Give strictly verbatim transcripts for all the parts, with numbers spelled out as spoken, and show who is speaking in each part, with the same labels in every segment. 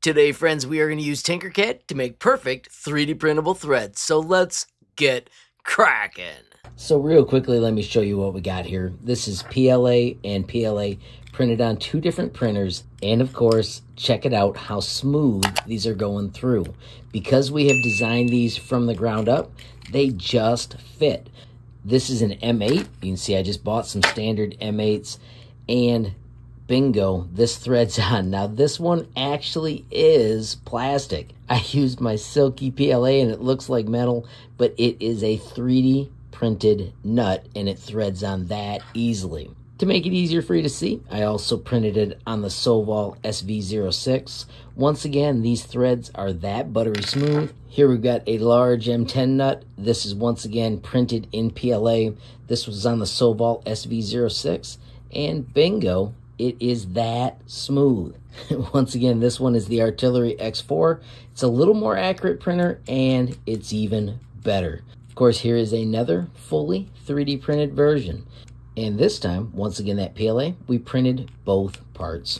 Speaker 1: Today, friends, we are going to use Tinkercad to make perfect three D printable threads. So let's get cracking. So real quickly, let me show you what we got here. This is P L A and P L A printed on two different printers. And of course, check it out how smooth these are going through. Because we have designed these from the ground up, they just fit. This is an M eight. You can see I just bought some standard M eights and bingo, this thread's on. Now this one actually is plastic. I used my silky P L A and it looks like metal, but it is a three D printed nut and it threads on that easily. To make it easier for you to see, I also printed it on the Soval S V zero six. Once again, these threads are that buttery smooth. Here we've got a large M ten nut. This is once again printed in P L A. This was on the Soval S V zero six, and bingo, it is that smooth. Once again, this one is the Artillery X four. It's a little more accurate printer, and it's even better. Of course, here is another fully three D printed version. And this time, once again, that P L A, we printed both parts.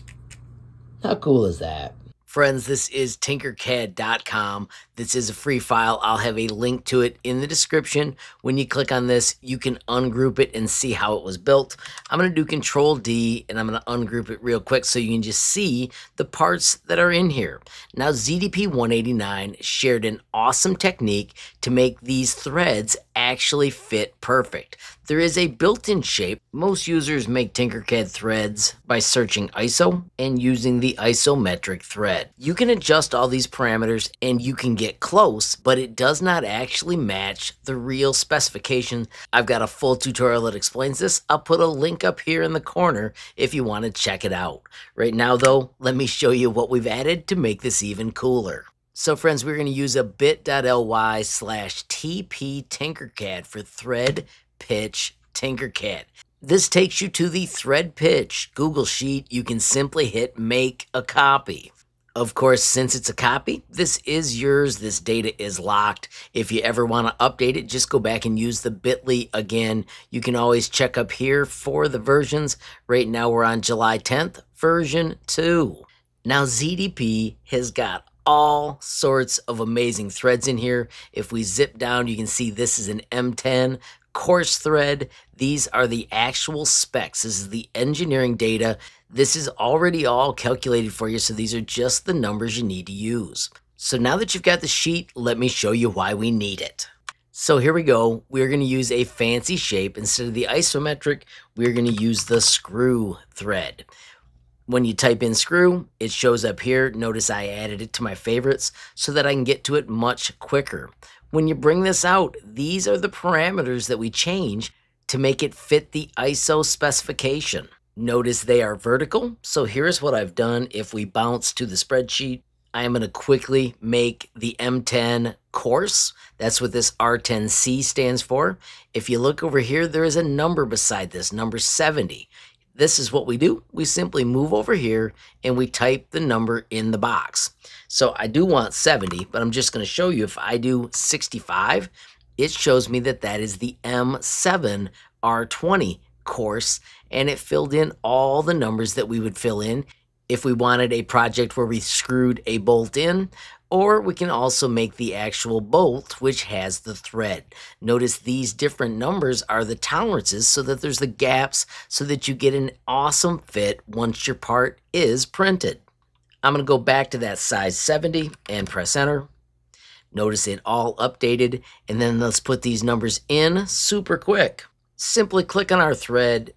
Speaker 1: How cool is that? Friends, this is Tinkercad dot com. This is a free file. I'll have a link to it in the description. When you click on this, you can ungroup it and see how it was built. I'm going to do Control D, and I'm going to ungroup it real quick so you can just see the parts that are in here. Now, Z D P one eighty-nine shared an awesome technique to make these threads actually fit perfect. There is a built-in shape. Most users make Tinkercad threads by searching I S O and using the isometric thread. You can adjust all these parameters and you can get close, but it does not actually match the real specification. I've got a full tutorial that explains this. I'll put a link up here in the corner if you want to check it out. Right now though, let me show you what we've added to make this even cooler. So friends, we're going to use a bit.ly slash TP Tinkercad for thread pitch Tinkercad. This takes you to the thread pitch Google Sheet. You can simply hit make a copy. Of course, since it's a copy, this is yours. This data is locked. If you ever want to update it, just go back and use the bit dot L Y again. You can always check up here for the versions. Right now we're on July tenth, version two. Now Z D P has got all sorts of amazing threads in here. If we zip down, you can see this is an M ten coarse thread. These are the actual specs. This is the engineering data. This is already all calculated for you, so these are just the numbers you need to use. So now that you've got the sheet, let me show you why we need it. So here we go. We're going to use a fancy shape. Instead of the isometric, we're going to use the screw thread. When you type in screw, it shows up here. Notice I added it to my favorites so that I can get to it much quicker. When you bring this out, these are the parameters that we change to make it fit the I S O specification. Notice they are vertical. So here's what I've done. If we bounce to the spreadsheet, I am going to quickly make the M ten coarse. That's what this R ten C stands for. If you look over here, there is a number beside this, number seventy. This is what we do. We simply move over here and we type the number in the box. So I do want seventy, but I'm just going to show you if I do sixty-five, it shows me that that is the M seven R twenty course, and it filled in all the numbers that we would fill in if we wanted a project where we screwed a bolt in, or we can also make the actual bolt, which has the thread. Notice these different numbers are the tolerances so that there's the gaps so that you get an awesome fit once your part is printed. I'm going to go back to that size seventy and press enter. Notice it all updated, and then let's put these numbers in super quick. Simply click on our thread,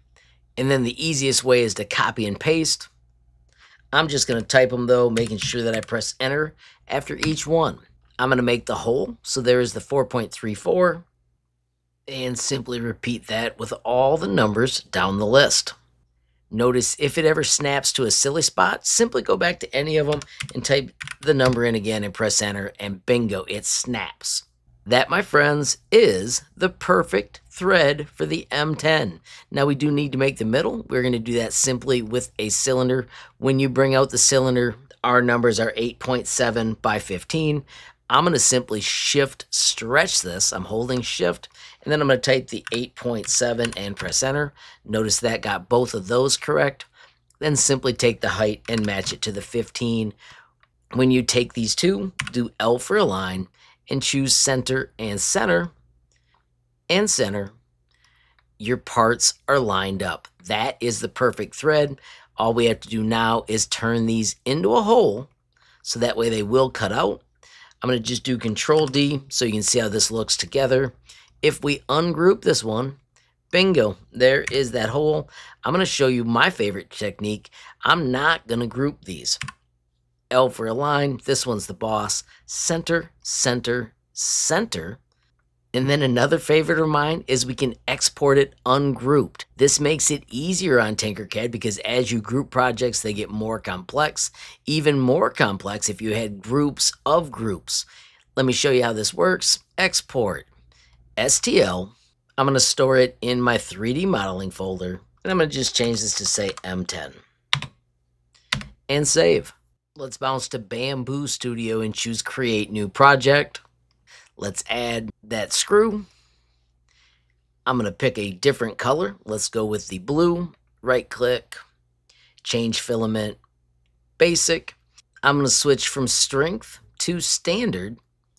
Speaker 1: and then the easiest way is to copy and paste. I'm just going to type them though, making sure that I press enter after each one. I'm going to make the whole, so there is the four point three four, and simply repeat that with all the numbers down the list. Notice if it ever snaps to a silly spot, simply go back to any of them and type the number in again and press enter, and bingo, it snaps. That, my friends, is the perfect thread for the M ten. Now, we do need to make the middle. We're going to do that simply with a cylinder. When you bring out the cylinder, our numbers are eight point seven by fifteen. I'm going to simply shift stretch this. I'm holding shift, and then I'm going to type the eight point seven and press enter. Notice that got both of those correct. then simply take the height and match it to the fifteen. When you take these two, do L for align, and choose center and center, and center, your parts are lined up. That is the perfect thread. All we have to do now is turn these into a hole, so that way they will cut out. I'm going to just do Control D so you can see how this looks together. If we ungroup this one, bingo, there is that hole. I'm going to show you my favorite technique. I'm not going to group these. L for align, this one's the boss. Center, center, center. And then another favorite of mine is we can export it ungrouped. This makes it easier on Tinkercad because as you group projects, they get more complex. Even more complex if you had groups of groups. Let me show you how this works. Export, S T L. I'm going to store it in my three D modeling folder. And I'm going to just change this to say M ten. And save. Let's bounce to Bamboo Studio and choose Create New Project. Let's add that screw. I'm going to pick a different color. Let's go with the blue. Right click, change filament, basic. I'm going to switch from strength to standard.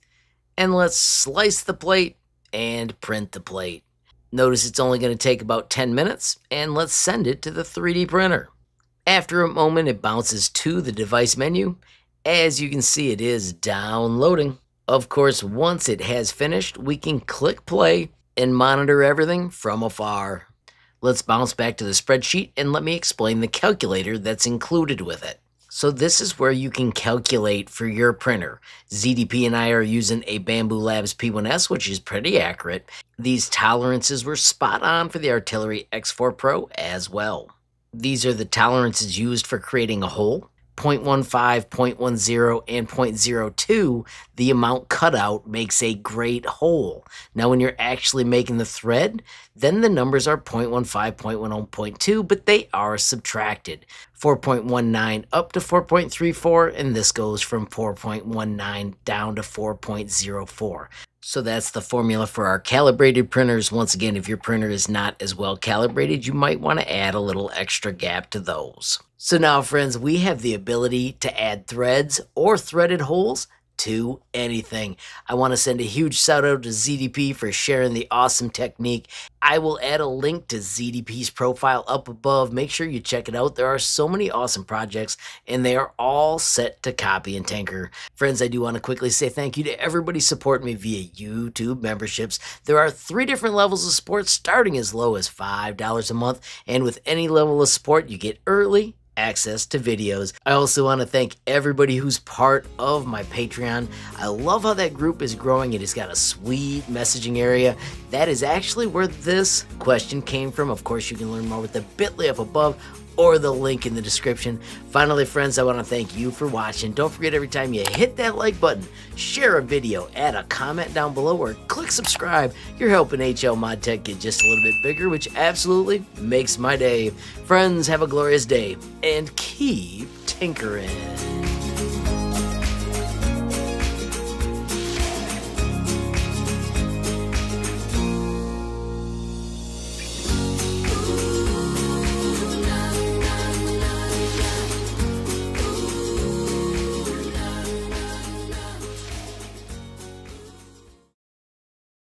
Speaker 1: And let's slice the plate and print the plate. Notice it's only going to take about ten minutes. And let's send it to the three D printer. After a moment, it bounces to the device menu. As you can see, it is downloading. Of course, once it has finished, we can click play and monitor everything from afar. Let's bounce back to the spreadsheet and let me explain the calculator that's included with it. So this is where you can calculate for your printer. Z D P and I are using a Bamboo Labs P one S, which is pretty accurate. These tolerances were spot on for the Artillery X four Pro as well. These are the tolerances used for creating a hole. zero point one five, zero point one zero, and zero point zero two, the amount cut out makes a great hole. Now when you're actually making the thread, then the numbers are zero point one five, zero point one zero, zero point two, but they are subtracted. four point one nine up to four point three four, and this goes from four point one nine down to four point zero four. So that's the formula for our calibrated printers. Once again, if your printer is not as well calibrated, you might want to add a little extra gap to those. So now, friends, we have the ability to add threads or threaded holes to anything. I want to send a huge shout out to Z D P for sharing the awesome technique. I will add a link to Z D P's profile up above. Make sure you check it out. There are so many awesome projects and they are all set to copy and tinker. Friends, I do want to quickly say thank you to everybody supporting me via YouTube memberships. There are three different levels of support starting as low as five dollars a month, and with any level of support you get early access to videos. I also want to thank everybody who's part of my Patreon. I love how that group is growing. It has got a sweet messaging area. That is actually where this question came from. Of course, you can learn more with the bit dot L Y up above or the link in the description. Finally, friends, I want to thank you for watching. Don't forget, every time you hit that like button, share a video, add a comment down below, or click subscribe. You're helping HLModTech get just a little bit bigger, which absolutely makes my day. Friends, have a glorious day, and keep tinkering.